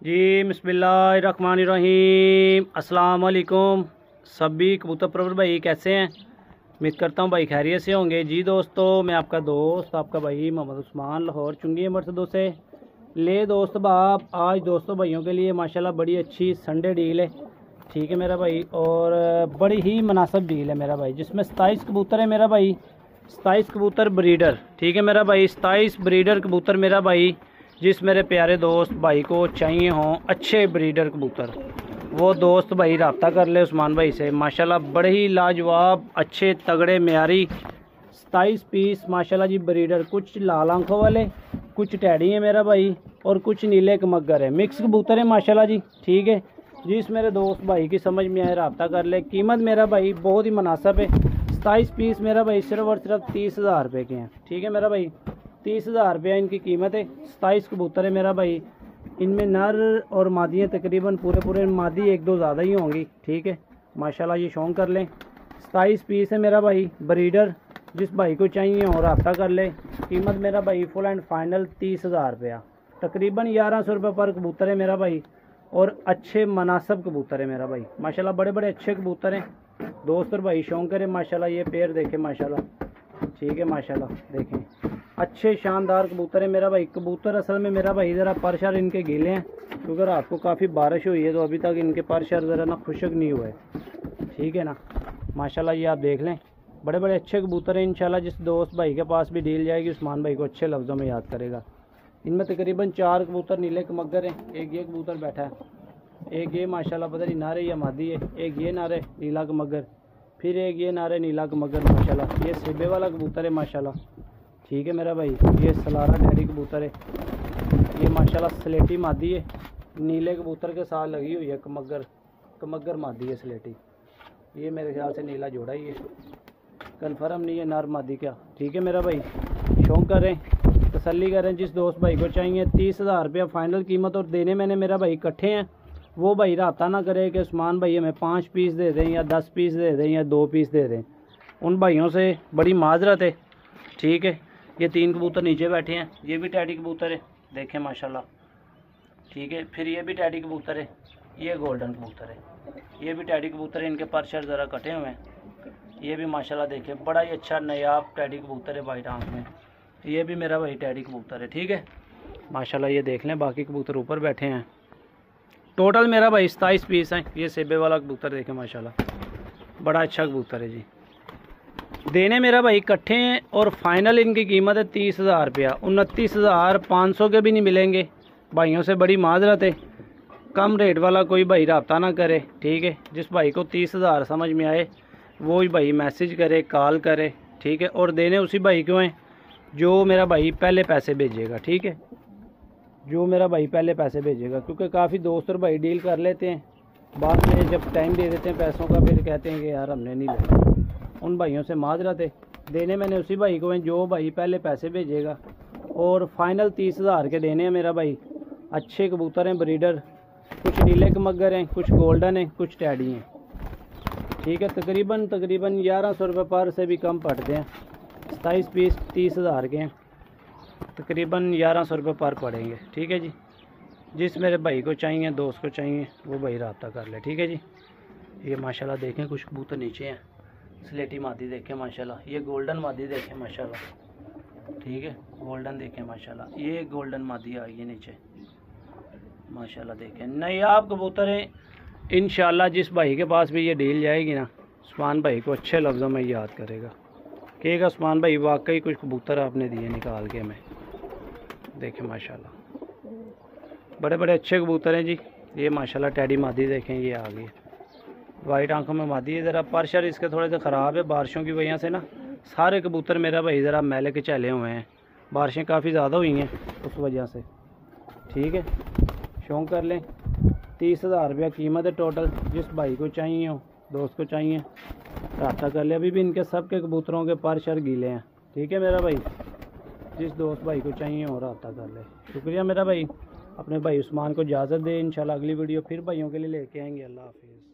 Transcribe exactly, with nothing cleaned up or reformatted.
जी बिस्मिल्लाहिर्रहमानिर्रहीम। अस्सलाम वालेकुम सभी कबूतर परवर भाई, कैसे हैं? उम्मीद करता हूँ भाई खैरियत से होंगे। जी दोस्तों, मैं आपका दोस्त आपका भाई मोहम्मद उस्मान लाहौर चुंगी मरसदों से ले दोस्त बाप आज दोस्तों भाइयों के लिए माशाल्लाह बड़ी अच्छी संडे डील है, ठीक है मेरा भाई, और बड़ी ही मुनासिब डील है मेरा भाई, जिसमें सताईस कबूतर है मेरा भाई, सताईस कबूतर ब्रीडर, ठीक है मेरा भाई, सताईस ब्रीडर कबूतर मेरा भाई। जिस मेरे प्यारे दोस्त भाई को चाहिए हों अच्छे ब्रीडर कबूतर, वो दोस्त भाई रब्ता कर ले उस्मान भाई से। माशाल्लाह बड़े ही लाजवाब अच्छे तगड़े म्यारी सताईस पीस माशाल्लाह जी ब्रीडर, कुछ लाल आंखों वाले, कुछ टैडी हैं मेरा भाई, और कुछ नीले कमगर है, मिक्स कबूतर है माशाल्लाह जी, ठीक है। जिस मेरे दोस्त भाई की समझ में आए रब्ता कर ले। कीमत मेरा भाई बहुत ही मुनासिब है, सताईस पीस मेरा भाई सिर्फ और सिर्फ तीस हज़ार रुपये के हैं, ठीक है मेरा भाई, तीस हज़ार रुपया इनकी कीमत है। सताईस कबूतर है मेरा भाई, इनमें नर और मादियाँ तकरीबन पूरे पूरे, मादी एक दो ज़्यादा ही होंगी, ठीक है माशाल्लाह, ये शौक कर लें। सताईस पीस है मेरा भाई ब्रीडर, जिस भाई को चाहिए और रब्ता कर ले। कीमत मेरा भाई फुल एंड फाइनल तीस हज़ार रुपया, तकरीबन ग्यारह सौ रुपये पर कबूतर है मेरा भाई, और अच्छे मुनासिब कबूतर है मेरा भाई माशाल्लाह, बड़े बड़े अच्छे कबूतर हैं दोस्त और भाई शौक करें माशाल्लाह। ये पेड़ देखें माशाल्लाह, ठीक है माशाल्लाह, देखें अच्छे शानदार कबूतर है मेरा भाई। कबूतर असल में मेरा भाई ज़रा परशर इनके गीले हैं, क्योंकि रात को काफ़ी बारिश हुई है तो अभी तक इनके परशर ज़रा ना खुशक नहीं हुए, ठीक है ना माशाल्लाह। ये आप देख लें, बड़े बड़े अच्छे कबूतर हैं इंशाल्लाह। जिस दोस्त भाई के पास भी डील जाएगी उस्मान भाई को अच्छे लफ्ज़ों में याद करेगा। इनमें तकरीबन चार कबूतर नीले कमगर हैं, एक ये कबूतर बैठा है, एक ये माशाल्लाह पता नहीं नारे या मादी है, एक ये नारे नीला कमगर, फिर एक ये नारे नीला कमगर माशाल्लाह। ये सेबे वाला कबूतर है माशाल्लाह, ठीक है मेरा भाई। ये सलारा डैडी कबूतर है, ये माशाल्लाह स्लेटी मादी है, नीले कबूतर के साथ लगी हुई है कमगर, कमगर मादी है स्लेटी। ये मेरे ख्याल से नीला जोड़ा ही है, कन्फर्म नहीं है नर मादी क्या, ठीक है मेरा भाई। शौक करें, तसल्ली करें, जिस दोस्त भाई को चाहिए तीस हज़ार रुपया फाइनल कीमत, और देने मैंने मेरा भाई इकट्ठे हैं। वो भाई रब्ता ना करे कि उस्मान भाई हमें पाँच पीस दे दें या दस पीस दे दें या दो पीस दे दें, उन भाइयों से बड़ी माजरत है, ठीक है। ये तीन कबूतर नीचे बैठे हैं, ये भी टैडी कबूतर है, देखें माशाल्लाह, ठीक है। फिर ये भी टैडी कबूतर है, ये गोल्डन कबूतर है, ये भी टैडी कबूतर है, इनके परशर ज़रा कटे हुए हैं। ये भी माशाल्लाह देखें बड़ा ही अच्छा नायाब टैडी कबूतर है वाइट आंख में, ये भी मेरा भाई टैडी कबूतर है, ठीक है माशाल्लाह। ये देख लें, बाकी कबूतर ऊपर बैठे हैं। टोटल मेरा भाई सताईस पीस हैं। ये सेबे वाला कबूतर देखें माशाल्लाह, बड़ा अच्छा कबूतर है जी। देने मेरा भाई इकट्ठे हैं, और फाइनल इनकी कीमत है तीस हज़ार रुपया। उनतीस हज़ार पाँच सौ के भी नहीं मिलेंगे, भाइयों से बड़ी माजरत है। कम रेट वाला कोई भाई रब्ता ना करे, ठीक है। जिस भाई को तीस हज़ार समझ में आए वो ही भाई मैसेज करे, कॉल करे, ठीक है। और देने उसी भाई को हैं जो मेरा भाई पहले पैसे भेजेगा, ठीक है, जो मेरा भाई पहले पैसे भेजेगा, क्योंकि काफ़ी दोस्त और भाई डील कर लेते हैं, बाद में जब टाइम दे देते हैं पैसों का फिर कहते हैं कि यार हमने नहीं लिया। उन भाइयों से माजरत है, देने मैंने उसी भाई को हैं जो भाई पहले पैसे भेजेगा, और फाइनल तीस हज़ार के देने हैं मेरा भाई। अच्छे कबूतर हैं ब्रीडर, कुछ नीले कमगर हैं, कुछ गोल्डन हैं, कुछ टैडी हैं, ठीक है। तकरीबन तकरीबन ग्यारह सौ रुपये पर से भी कम पड़ते हैं। सताईस पीस तीस हज़ार के हैं, तकरीबन ग्यारह सौ रुपये पर पड़ेंगे, ठीक है जी। जिस मेरे भाई को चाहिए, दोस्त को चाहिए, वो भाई रब्ता कर ले, ठीक है जी। ये माशाल्लाह देखें कुछ कबूतर नीचे हैं, स्लेटी मादी देखें माशाल्लाह, ये गोल्डन मादी देखें माशाल्लाह, ठीक है, गोल्डन देखें माशाल्लाह। ये गोल्डन मादी आई है नीचे माशाल्लाह, देखें नायाब कबूतर हैं इंशाल्लाह। जिस भाई के पास भी ये डील जाएगी ना, उस्मान भाई को अच्छे लफ्ज़ों में याद करेगा, कहेगा उस्मान भाई वाकई कुछ कबूतर आपने दिए निकाल के हमें, देखें माशाल्लाह बड़े बड़े अच्छे कबूतर हैं जी। ये माशाल्लाह टैडी मादी देखें, ये आ गई वाइट आंखों में मादी है। ज़रा परशर इसके थोड़े से ख़राब है, बारिशों की वजह से ना सारे कबूतर मेरा भाई ज़रा मैले के चले हुए हैं, बारिशें काफ़ी ज़्यादा हुई हैं उस वजह से, ठीक है। शौक कर लें, तीस हज़ार रुपया कीमत है टोटल। जिस भाई को चाहिए हो, दोस्त को चाहिए, रब्ता कर ले। अभी भी इनके सब के कबूतरों के परशर गीले हैं, ठीक है मेरा भाई। जिस दोस्त भाई को चाहिए हो रब्ता कर ले। शुक्रिया मेरा भाई, अपने भाई उस्मान को इजाज़त दे। इंशाल्लाह अगली वीडियो फिर भाइयों के लिए लेके आएंगे। अल्लाह हाफिज़।